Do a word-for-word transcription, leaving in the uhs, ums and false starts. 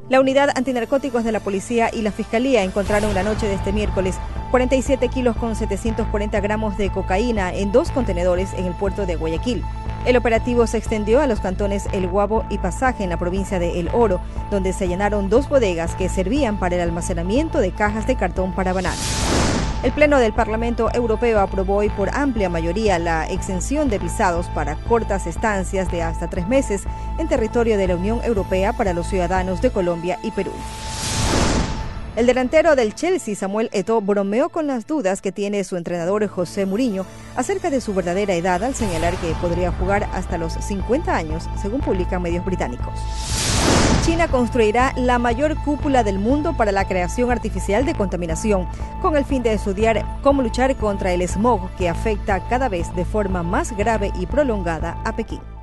La unidad antinarcóticos de la policía y la fiscalía encontraron la noche de este miércoles cuarenta y siete kilos con setecientos cuarenta gramos de cocaína en dos contenedores en el puerto de Guayaquil. El operativo se extendió a los cantones El Guabo y Pasaje en la provincia de El Oro, donde se allanaron dos bodegas que servían para el almacenamiento de cajas de cartón para bananas. El Pleno del Parlamento Europeo aprobó hoy por amplia mayoría la exención de visados para cortas estancias de hasta tres meses en territorio de la Unión Europea para los ciudadanos de Colombia y Perú. El delantero del Chelsea, Samuel Eto'o, bromeó con las dudas que tiene su entrenador José Mourinho acerca de su verdadera edad al señalar que podría jugar hasta los cincuenta años, según publican medios británicos. China construirá la mayor cúpula del mundo para la creación artificial de contaminación, con el fin de estudiar cómo luchar contra el smog que afecta cada vez de forma más grave y prolongada a Pekín.